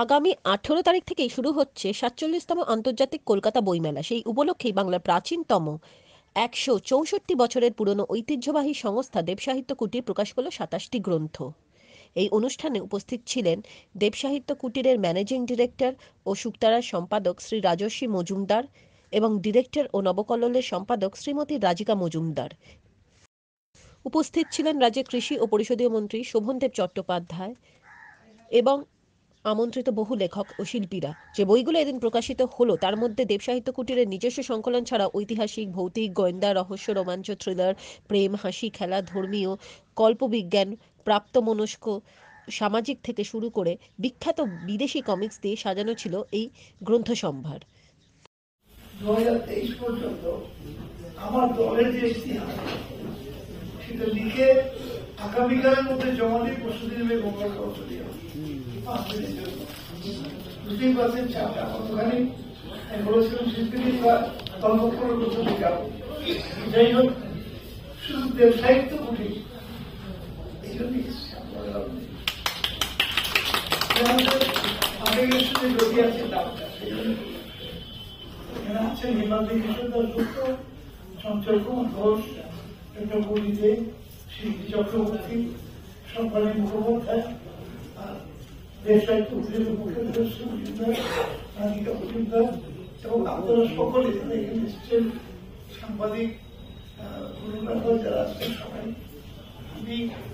আগামী 18 তারিখ থেকেই শুরু হচ্ছে 47তম আন্তর্জাতিক কলকাতা বইমেলা। সেই উপলক্ষেই বাংলার প্রাচীনতম 164 বছরের পুরনো ঐতিহ্যবাহী সংস্থা দেবসাহিত্য কুটির প্রকাশ করল 27টি গ্রন্থ। এই অনুষ্ঠানে উপস্থিত ছিলেন দেবসাহিত্য কুটিরের ম্যানেজিং ডিরেক্টর ও শুকতারার সম্পাদক শ্রী রাজর্ষি মজুমদার এবং ডিরেক্টর ও নবকল্লোলের সম্পাদক শ্রীমতী রাজিকা মজুমদার। উপস্থিত ছিলেন রাজ্যের কৃষি ও পরিষদীয় মন্ত্রী শোভনদেব চট্টোপাধ্যায় এবং আমন্ত্রিত বহু লেখক ও শিল্পীরা। যে বইগুলো এদিন প্রকাশিত হলো তার মধ্যে দেবসাহিত্য কুটিরের নিজস্ব সংকলন ছাড়া ঐতিহাসিক, ভৌতিক, গোয়েন্দা, রহস্য, রোমাঞ্চ, থ্রিলার, প্রেম, হাসি, খেলা, ধর্মীয়, কল্পবিজ্ঞান, প্রাপ্তমনস্ক, সামাজিক থেকে শুরু করে বিখ্যাত বিদেশি কমিক্স দিয়ে সাজানো ছিল এই গ্রন্থ সম্ভার। 2023 পর্যন্ত আমার দলের যে ইতিহাস সেটা লিখে আগামীকালের মধ্যে জমা দিয়ে প্রস্তুতি নেবে মঙ্গলবার চলিয়ে বুঝতেই পারছেন চাপটা কতখানি। আমি বলেছিলাম শিল্পী বা গল্প করে প্রস্তুতি যাবো। যাই হোক, শুধু সাহিত্য কুটির এই জন্যই আবেগের সঙ্গে জড়িয়ে আছে দামটা। সেই জন্য এখানে আছেন হিমাদ্রি কিশোর দাসগুপ্ত, চঞ্চল কুমার ঘোষ, ডক্টর বলিতে শিল্পী চক্রবর্তী, সম্পাদক মুখোপাধ্যায়, দেবসাহিত্য কুটিরের মুখ্য মজুমদার, রাজিকা মজুমদার এবং আপনারা সকলে যারা এখানে এসেছেন, সাংবাদিক ফটোগ্রাফার যারা আসছেন সবাই। আমি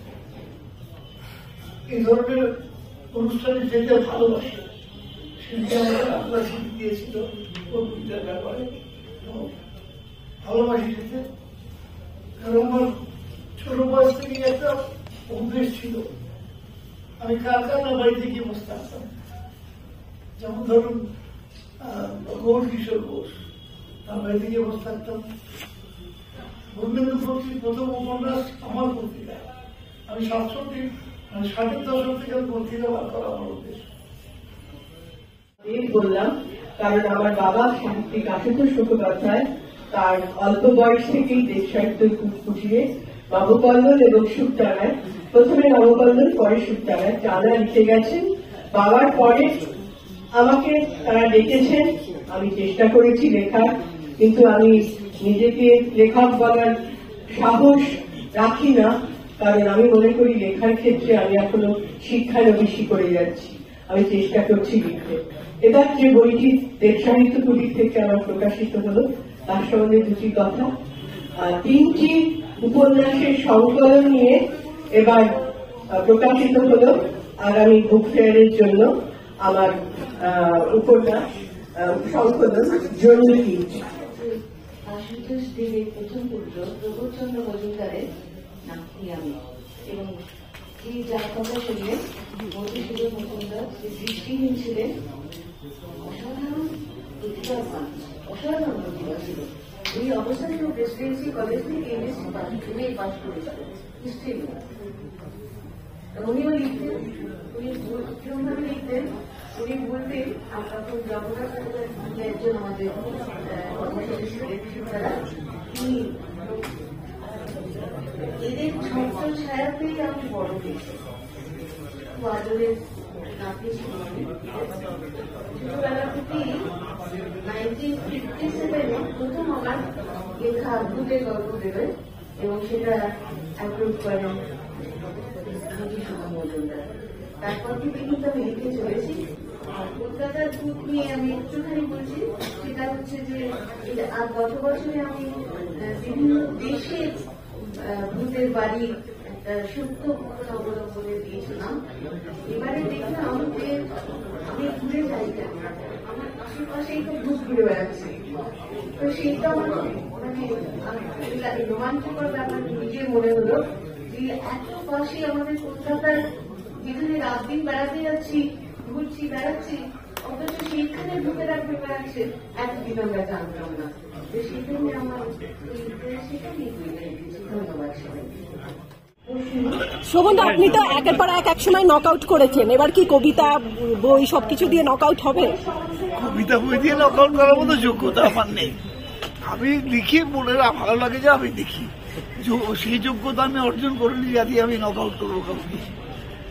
এই ধরনের অনুষ্ঠানে যেতে ভালোবাসি। শিল্পী আমাদের আপনারা শিল্পী দিয়েছিল কবিতার ব্যাপারে, ভালোবাসি যেতে। কারণ আমার ছোট বয়স থেকে একটা অভ্যেস ছিল, আমি কার না বাড়িতে গিয়ে বসে থাকতাম। যেমন ধরুন গৌর কিশোর ঘোষ, তার বাড়িতে গিয়ে বসে থাকতাম। বঙ্গবন্ধু পত্রিক প্রথম উপন্যাস আমার পত্রিকা, আমি 60-র দশক থেকে পত্রিকা বার করা আমার উদ্দেশ্য। বললাম কারণ আমার বাবা সাহিত্যিক আশুতোষ মুখোপাধ্যায় তার অল্প বয়স থেকেই দেবসাহিত্য কুটিরে নবকল্লোল এবং শুকতারায়, প্রথমে নবকল্লোল পরে শুকতারায় টানা লিখে গেছেন। বাবার পরে আমাকে তারা ডেকেছেন, আমি চেষ্টা করেছি লেখার, কিন্তু আমি নিজেকে লেখক বলার সাহস রাখি না, কারণ আমি মনে করি লেখার ক্ষেত্রে আমি এখনো শিক্ষানবিশি করে যাচ্ছি। আমি চেষ্টা করছি লিখতে। এবার যে বইটি দেবসাহিত্য কুটির থেকে আমার প্রকাশিত হলো তার সঙ্গে দুটি কথা। 3টি উপন্যাসের সংকলন নিয়ে এবার প্রকাশিত হলো আগামী বুক ফেয়ারের জন্য আমার উপন্যাস সংকলন জন্মী। আশুতোষ দেবের প্রথম পুত্র প্রবোধচন্দ্র মজুমদারের নাতনি আমি, এবং এই যার কথা শুনলে মধুসূদন মুকুন্দার যে দৃষ্টিহীন ছিলেন, অসাধারণ প্রতিভা পান, অসাধারণ প্রতিভা ছিল। এই অবস্থায় প্রেসিডেন্সি কলেজ থেকে এমএসসি পাস করেছিল হিস্ট্রি নিয়ে। উনিও লিখতেন, উনি কিরমভাবে লিখতেন, উনি বলতেন, তখন জগন্নাথ একজন আমাদের তিনি এদের ছত্র ছায়া পেয়ে আমি বড় হয়েছি। খুব আদরের নাতি ছিল। ছোটবেলা থেকেই 1957 প্রথম আমার লেখা ভূতের গল্প দেবেন, এবং সেটা অ্যাপ্রুভ করেন মধুসূদন মজুমদার। তারপর থেকে কিন্তু আমি লিখে চলেছি। আর কলকাতার ভূত নিয়ে আমি একটুখানি বলছি, সেটা হচ্ছে যে গত বছরে আমি বিভিন্ন দেশের ভূতের বাড়ি একটা সত্য ঘটনা অবলম্বনে দিয়েছিলাম। এবারে দেখলাম যে আমি ঘুরে যাই কেন, আমার আশেপাশেই তো ভূত ঘুরে বেড়াচ্ছে। তো সেইটা আমার মানে রোমাঞ্চকর ব্যাপার নিজে মনে হলো যে এত পাশে আমাদের কলকাতার, যেখানে রাত দিন বেড়াতে যাচ্ছি, ঘুরছি, বেড়াচ্ছি, অথচ সেইখানে ভূতেরা ঘুরে বেড়াচ্ছে, এতদিন আমরা জানতাম না। তো সেখানে আমার সেটা নিয়ে ধন্যবাদ সবাই। শোভন, আপনি তো একের পর এক সময় নক আউট করেছেন, এবার কি কবিতা, বই সবকিছু দিয়ে নক আউট হবে? কবিতা বই দিয়ে নক আউট করার মতো যোগ্যতা আমার নেই। আমি লিখি, মনে ভালো লাগে যে আমি লিখি, সেই যোগ্যতা আমি অর্জন করিনি যাতে আমি নক আউট করবো কাউকে।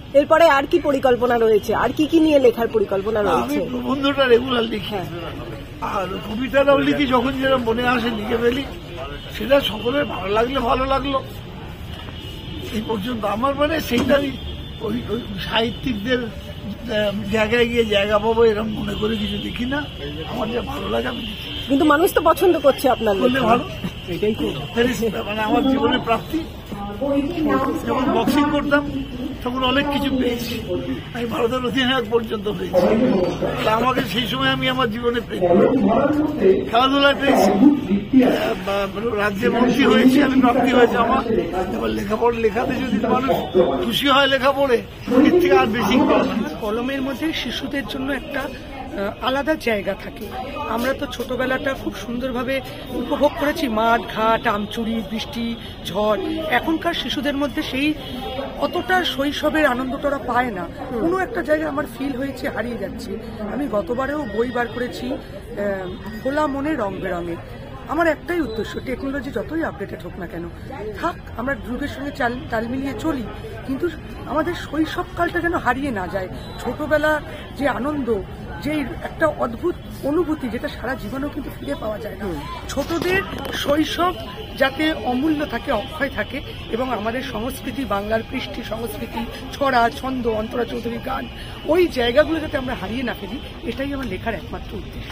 এরপরে আর কি পরিকল্পনা রয়েছে, আর কি কি নিয়ে লেখার পরিকল্পনা আমি রয়েছে? প্রবন্ধটা রেগুলার লিখি, আর কবিতাটাও লিখি, যখন যেটা মনে আসে লিখে ফেলি। সেটা সকলের ভালো লাগলে ভালো লাগলো, এই পর্যন্ত। আমার মানে সেইটাই ওই সাহিত্যিকদের জায়গায় গিয়ে জায়গা পাবো এরকম মনে করে কিছু দেখি না। আমার যা ভালো লাগে আমি লিখি। কিন্তু মানুষ তো পছন্দ করছে আপনার বললে লেখা। ভালো, মানে আমার জীবনের প্রাপ্তি। যখন বক্সিং করতাম তখন অনেক কিছু পেয়েছি, আমি ভারতের অধিনায়ক পর্যন্ত পেয়েছি। আমাকে সেই সময় আমি আমার জীবনে পেয়েছি, খেলাধুলায় পেয়েছি, রাজ্যের মন্ত্রী হয়েছি, আমি প্রাপ্তি হয়েছে আমার। এবার লেখাতে যদি মানুষ খুশি হয় লেখা পড়ে, এর থেকে আর বেশি কলমের মধ্যে শিশুদের জন্য একটা আলাদা জায়গা থাকে। আমরা তো ছোটবেলাটা খুব সুন্দরভাবে উপভোগ করেছি, মাঠ ঘাট, আমচুরি, বৃষ্টি, ঝড়। এখনকার শিশুদের মধ্যে সেই অতটা শৈশবের আনন্দটা ওরা পায় না। কোনো একটা জায়গায় আমার ফিল হয়েছে হারিয়ে যাচ্ছে। আমি গতবারেও বই বার করেছি খোলা মনে রং বেরঙের। আমার একটাই উদ্দেশ্য, টেকনোলজি যতই আপডেটেড হোক না কেন, থাক, আমরা যুগের সঙ্গে তাল মিলিয়ে চলি, কিন্তু আমাদের শৈশবকালটা যেন হারিয়ে না যায়। ছোটবেলা যে আনন্দ, যে একটা অদ্ভুত অনুভূতি, যেটা সারা জীবনেও কিন্তু ফিরে পাওয়া যায় না। ছোটদের শৈশব যাতে অমূল্য থাকে, অক্ষয় থাকে, এবং আমাদের সংস্কৃতি, বাংলার কৃষ্টি সংস্কৃতি, ছড়া, ছন্দ, অন্তরা চৌধুরীর গান, ওই জায়গাগুলো যাতে আমরা হারিয়ে না ফেলি, এটাই আমার লেখার একমাত্র উদ্দেশ্য।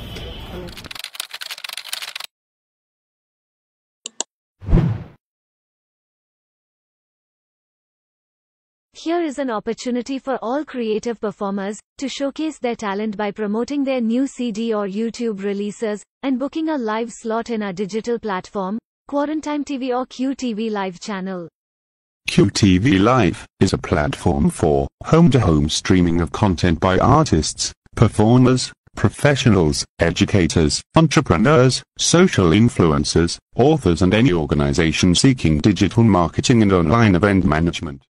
Here is an opportunity for all creative performers to showcase their talent by promoting their new CD or YouTube releases and booking a live slot in our digital platform, Quarantine TV or QTV Live channel. QTV Live is a platform for home-to-home streaming of content by artists, performers, professionals, educators, entrepreneurs, social influencers, authors and any organization seeking digital marketing and online event management.